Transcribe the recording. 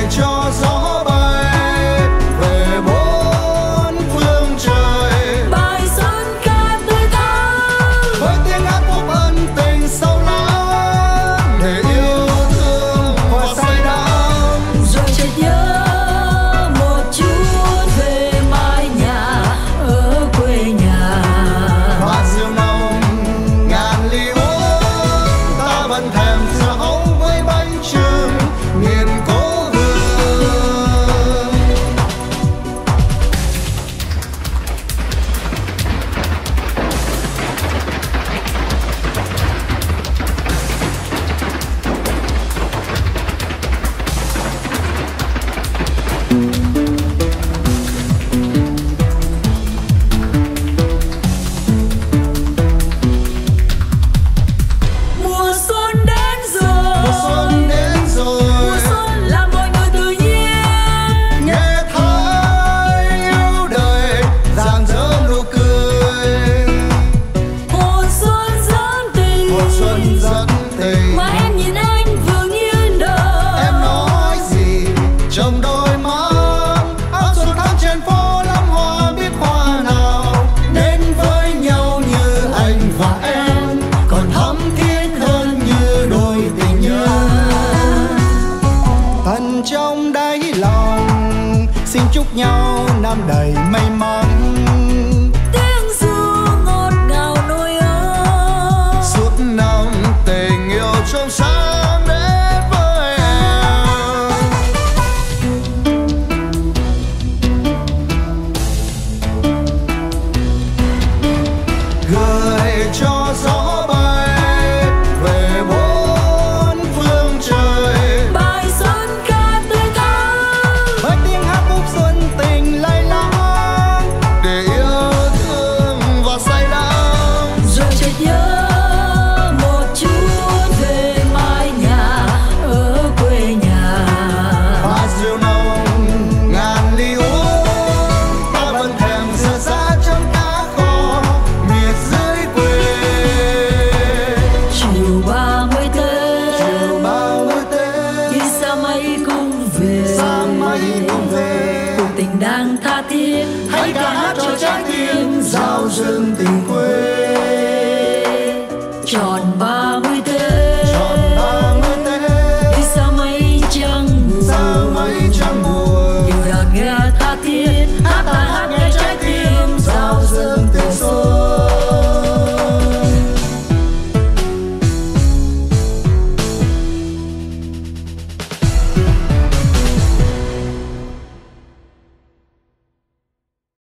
cho gió bay về bốn phương trời. Bài dân ca tươi thắm Với tiếng hát phúc ân tình sâu lắng để yêu thương và say đắm. rồi chợt nhớ một chút về mái nhà ở quê nhà. Hoa diều nồng ngàn ly uống, ta vẫn thèm dạo với bánh chưng miền cố hương. Mùa xuân đến rồi, Mùa xuân đến rồi, mùa xuân là mọi người tự nhiên. nghe thấy yêu đời rạng rỡ nụ cười. Mùa xuân dẫn tình, Mùa xuân dẫn tình, mà em nhìn anh vừa nghiêng đầu. em nói gì trong đôi mắt. Áo xuân thắm trên phố lắm hoa biết hoa nào đến với nhau như anh và em, còn thắm thiết hơn như đôi tình nhân. Tận trong đáy lòng xin chúc nhau năm đầy may mắn, Tiếng ru ngọt ngào nỗi ấm. suốt năm tình yêu trong sáng đến với em. Gửi cho gió bay về bốn phương trời. Bài dân ca tươi thắm Với tiếng hát phúc xuân tình lay lắng để yêu thương và say đắm. rồi chợt nhớ một chút về mái nhà ở quê nhà. Hoa diều nồng ngàn ly uống, ta vẫn thèm rửa giá trong cá kho miệt dưới quê. Chiều 30 Tết, Chiều 30 Tết, khi xa mây cũng về, xa mây cũng về, cuộc tình đang tha thiết. hãy ca hát cho trái tim giao dâng tình quê. Tròn 30 Tết,